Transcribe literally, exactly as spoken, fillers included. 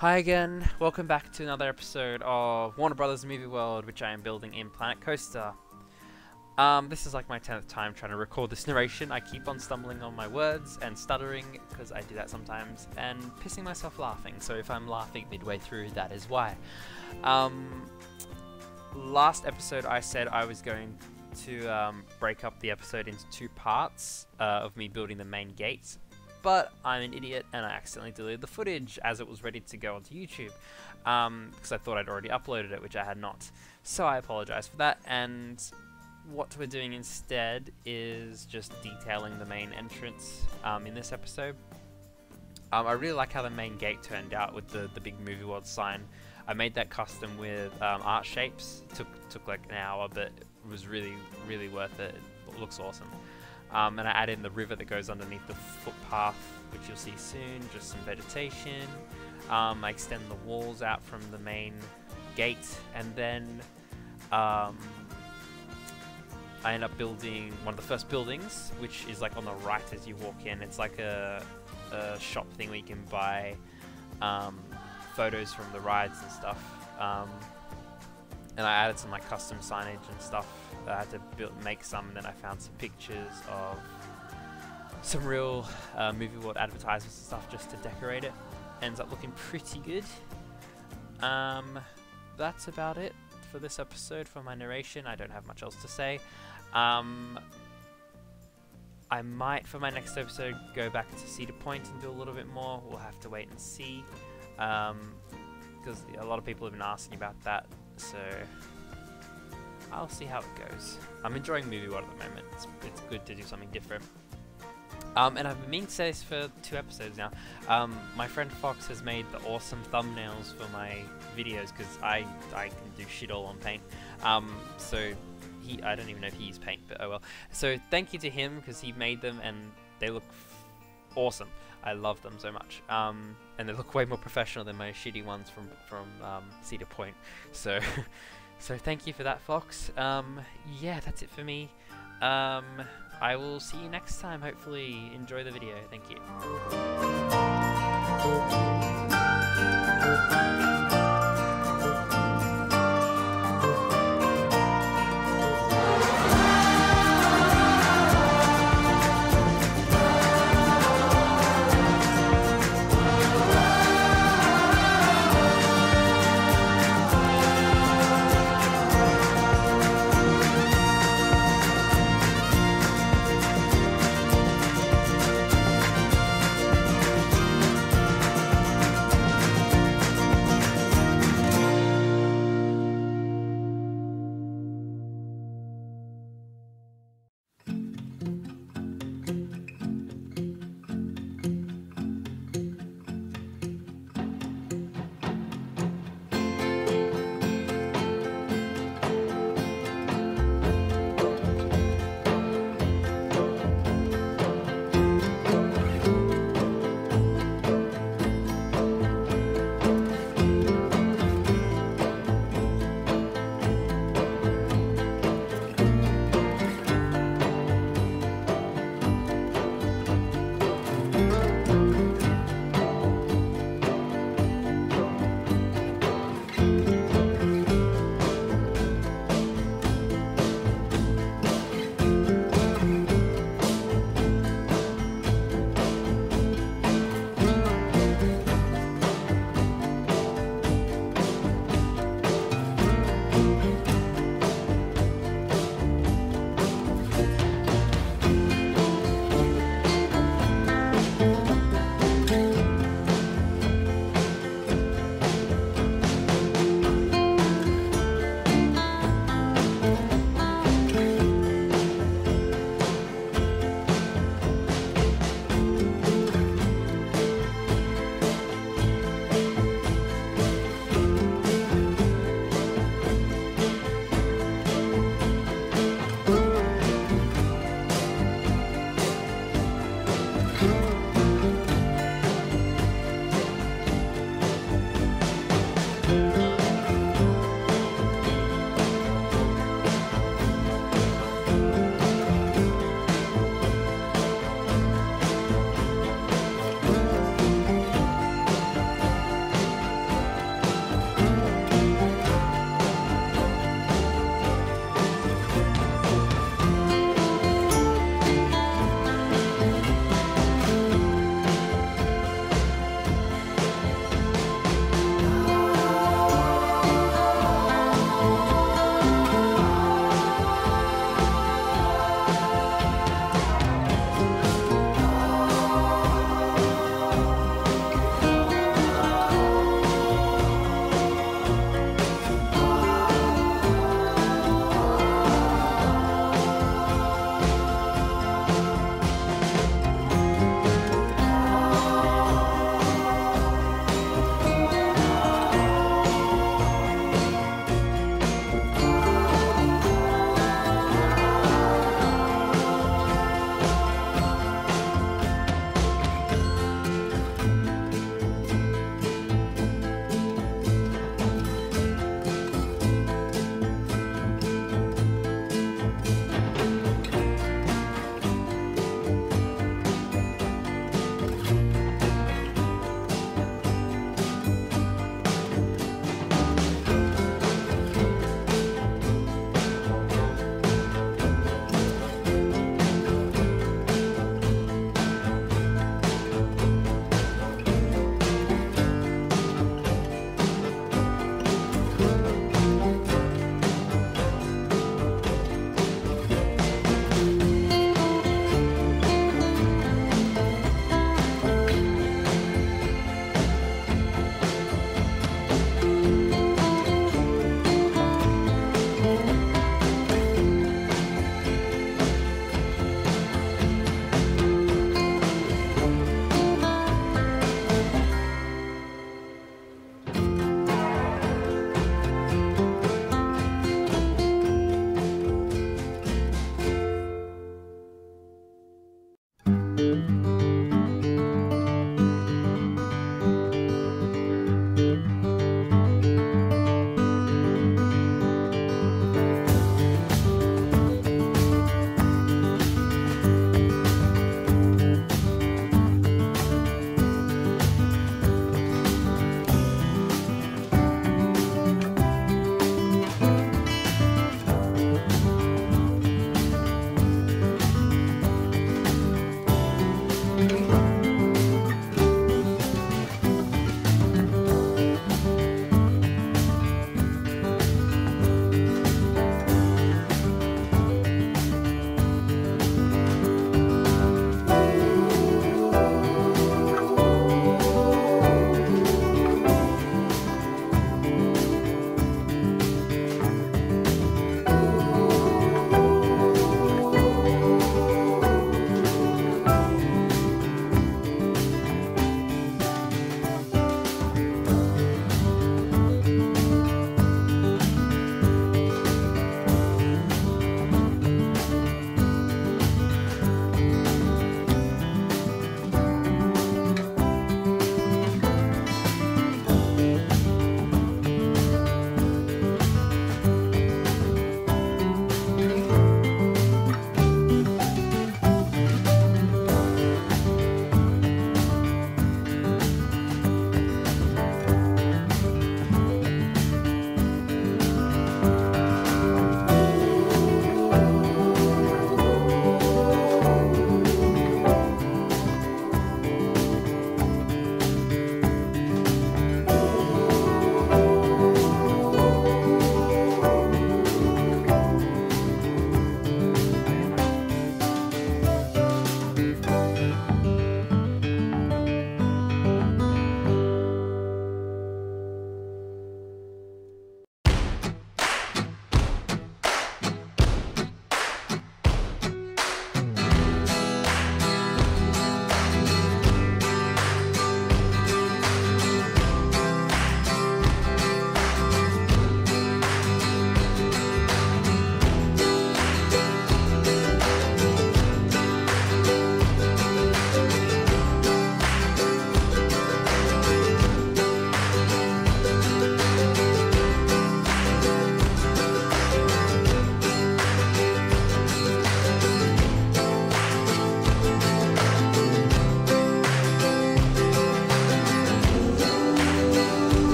Hi again, welcome back to another episode of Warner Brothers Movie World, which I am building in Planet Coaster. Um, this is like my tenth time trying to record this narration. I keep on stumbling on my words and stuttering, because I do that sometimes, and pissing myself laughing, so if I'm laughing midway through, that is why. Um, last episode I said I was going to um, break up the episode into two parts uh, of me building the main gate. But I'm an idiot and I accidentally deleted the footage as it was ready to go onto YouTube, um, because I thought I'd already uploaded it, which I had not. So I apologize for that, and what we're doing instead is just detailing the main entrance um, in this episode. Um, I really like how the main gate turned out with the, the big Movie World sign. I made that custom with um, art shapes. It took, took like an hour, but it was really, really worth it. It looks awesome. Um, and I add in the river that goes underneath the footpath, which you'll see soon, just some vegetation. Um, I extend the walls out from the main gate, and then um, I end up building one of the first buildings, which is like on the right as you walk in. It's like a, a shop thing where you can buy um, photos from the rides and stuff. Um, and I added some like custom signage and stuff. I had to build, make some, and then I found some pictures of some real uh, Movie World advertisements and stuff just to decorate it. Ends up looking pretty good. Um, that's about it for this episode for my narration. I don't have much else to say. Um, I might, for my next episode, go back to Cedar Point and do a little bit more. We'll have to wait and see, because um, a lot of people have been asking about that, so I'll see how it goes. I'm enjoying Movie World at the moment. It's, it's good to do something different. Um, and I've been meaning to say this for two episodes now. Um, my friend Fox has made the awesome thumbnails for my videos, because I, I can do shit all on paint. Um, so he, I don't even know if he used paint, but oh well. So thank you to him, because he made them and they look awesome. I love them so much. Um, and they look way more professional than my shitty ones from, from um, Cedar Point. So... So thank you for that, Fox. Um, yeah, that's it for me. Um, I will see you next time. Hopefully enjoy the video. Thank you.